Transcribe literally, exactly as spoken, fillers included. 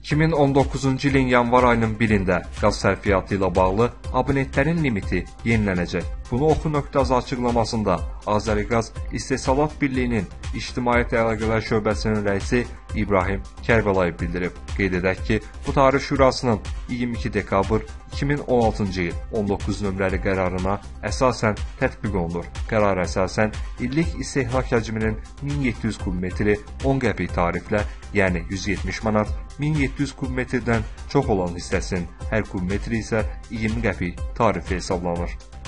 iki min on doqquzuncu ilin yanvar ayının birində qaz sərfiyyatı ilə bağlı abonentlərin limiti yenilənəcək. Bunu Oxu nöqtə az açıqlamasında Azəriqaz İstehsalat Birliyinin İctimaiyyət Əlaqələr Şöbəsinin rəisi İbrahim Kərbəlayev bildirib. Qeyd edək ki, bu Tarix Şurasının iyirmi iki dekabr iki min on altıncı il on doqquz nömrəli qərarına əsasən tətbiq olunur. Qərara əsasən illik istehlak həcminin min yeddi yüz kub metri on qəpik tariflə, yəni yüz yetmiş manat, min yeddi yüz kub metrdən çox olan hissəsinin hər kub metri isə iyirmi qəpik tarifi hesablanır.